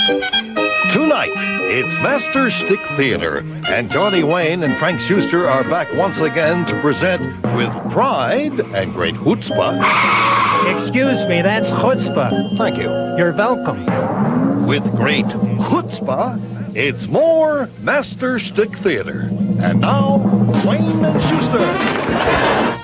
Tonight, it's Master Stick Theater, and Johnny Wayne and Frank Shuster are back once again to present with pride and great chutzpah. Excuse me, that's chutzpah. Thank you. You're welcome. With great chutzpah, it's more Master Stick Theater. And now, Wayne and Shuster.